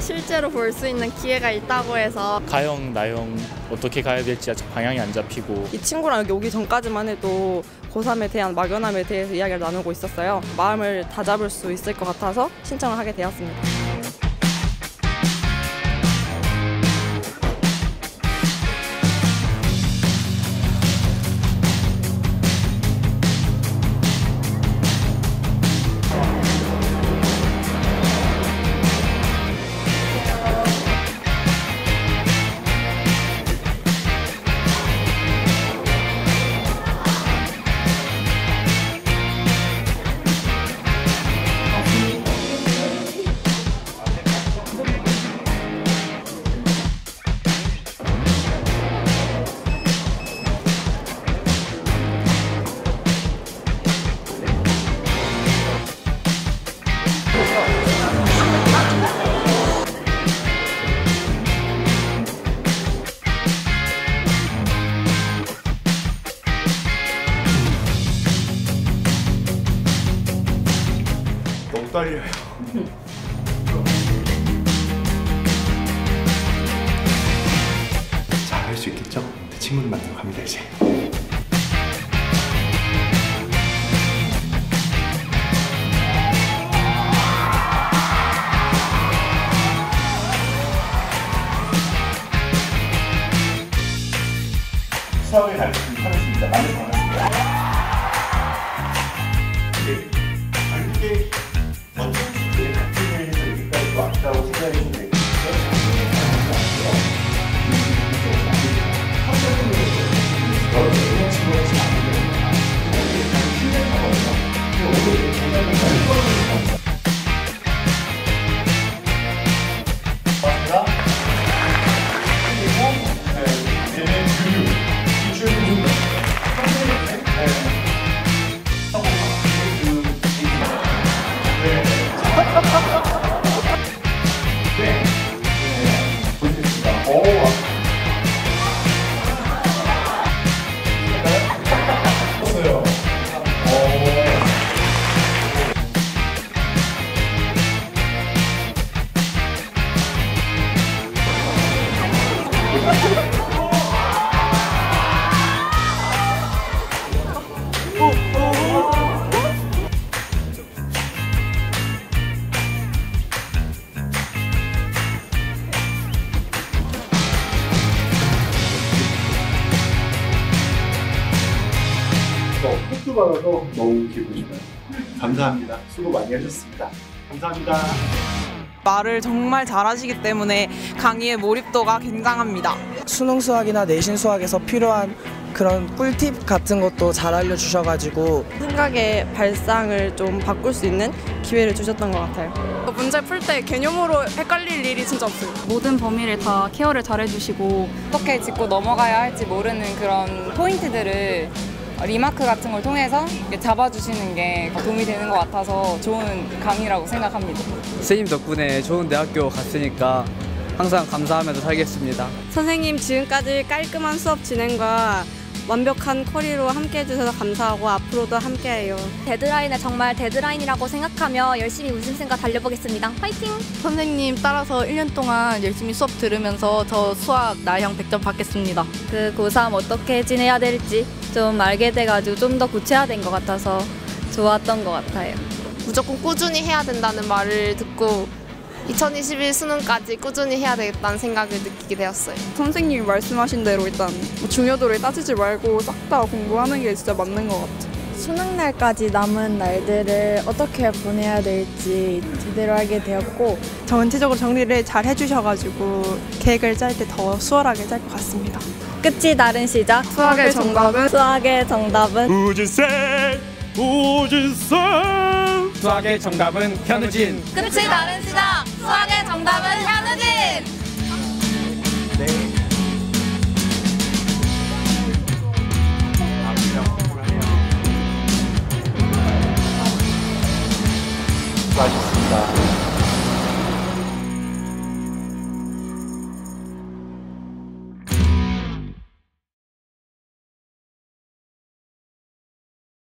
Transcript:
실제로 볼 수 있는 기회가 있다고 해서 가영, 나영 어떻게 가야 될지 아직 방향이 안 잡히고 이 친구랑 여기 오기 전까지만 해도 고3에 대한 막연함에 대해서 이야기를 나누고 있었어요. 마음을 다잡을 수 있을 것 같아서 신청을 하게 되었습니다. 너무 떨려요. 잘 할 수 있겠죠? 친구를 만나러 갑니다 이제. 수학을 가르치는 하겠습니다. 많이 반갑습니다. 이게 어떤 식의 같은 일에서 여기까지 왔다고 생각이 드는데 폭주 받아서 너무 기분이 좋아요. 감사합니다. 수고 많이 하셨습니다. 감사합니다. 말을 정말 잘하시기 때문에 강의의 몰입도가 굉장합니다. 수능 수학이나 내신 수학에서 필요한 그런 꿀팁 같은 것도 잘 알려주셔가지고 생각의 발상을 좀 바꿀 수 있는 기회를 주셨던 것 같아요. 문제 풀 때 개념으로 헷갈릴 일이 진짜 없어요. 모든 범위를 다 케어를 잘해주시고 어떻게 짚고 넘어가야 할지 모르는 그런 포인트들을 리마크 같은 걸 통해서 잡아주시는 게 도움이 되는 것 같아서 좋은 강의라고 생각합니다. 선생님 덕분에 좋은 대학교 갔으니까 항상 감사하면서 살겠습니다. 선생님 지금까지 깔끔한 수업 진행과 완벽한 커리로 함께 해주셔서 감사하고 앞으로도 함께해요. 데드라인을 정말 데드라인이라고 생각하며 열심히 웃음생과 달려보겠습니다. 화이팅! 선생님 따라서 1년 동안 열심히 수업 들으면서 저 수학 나형 100점 받겠습니다. 그 고3 어떻게 지내야 될지 좀 알게 돼가지고 좀 더 구체화된 것 같아서 좋았던 것 같아요. 무조건 꾸준히 해야 된다는 말을 듣고 2021 수능까지 꾸준히 해야 되겠다는 생각을 느끼게 되었어요. 선생님이 말씀하신 대로 일단 중요도를 따지지 말고 싹 다 공부하는 게 진짜 맞는 것 같아요. 수능 날까지 남은 날들을 어떻게 보내야 될지 제대로 알게 되었고 전체적으로 정리를 잘 해주셔가지고 계획을 짤 때 더 수월하게 짤 것 같습니다. 끝이 다른 시작. 수학의 정답은? 수학의 정답은? 우진쌤! 우진쌤! 수학의 정답은 현우진. 끝이 다른 시작. 수학의 정답은